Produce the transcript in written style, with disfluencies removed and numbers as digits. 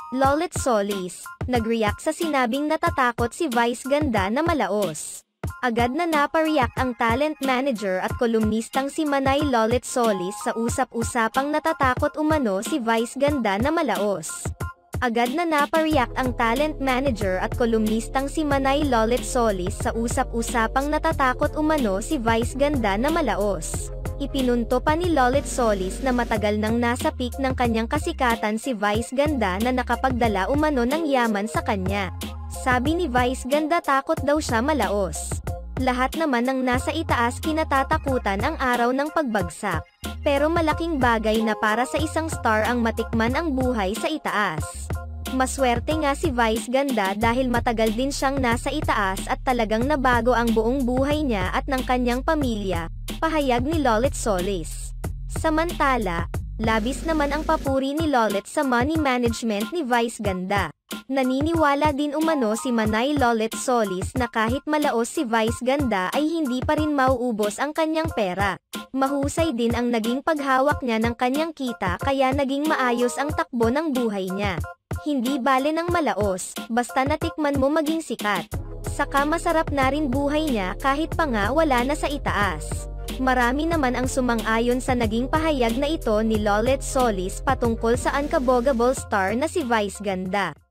Lolit Solis, nag-react sa sinabing natatakot si Vice Ganda na malaos. Agad na napareact ang talent manager at kolumnistang si Manay Lolit Solis sa usap-usapang natatakot umano si Vice Ganda na malaos. Agad na napareact ang talent manager at kolumnistang si Manay Lolit Solis sa usap-usapang natatakot umano si Vice Ganda na malaos. Ipinunto pa ni Lolit Solis na matagal nang nasa peak ng kanyang kasikatan si Vice Ganda na nakapagdala umano ng yaman sa kanya. Sabi ni Vice Ganda takot daw siya malaos. Lahat naman ng nasa itaas kinatatakutan ang araw ng pagbagsak. Pero malaking bagay na para sa isang star ang matikman ang buhay sa itaas. Maswerte nga si Vice Ganda dahil matagal din siyang nasa itaas at talagang nabago ang buong buhay niya at ng kanyang pamilya, pahayag ni Lolit Solis. Samantala, labis naman ang papuri ni Lolit sa money management ni Vice Ganda. Naniniwala din umano si Manay Lolit Solis na kahit malaos si Vice Ganda ay hindi pa rin mauubos ang kanyang pera. Mahusay din ang naging paghawak niya ng kanyang kita kaya naging maayos ang takbo ng buhay niya. Hindi bale ng malaos, basta natikman mo maging sikat. Saka masarap na rin buhay niya kahit pa nga wala na sa itaas. Marami naman ang sumang-ayon sa naging pahayag na ito ni Lolit Solis patungkol sa unkabogable star na si Vice Ganda.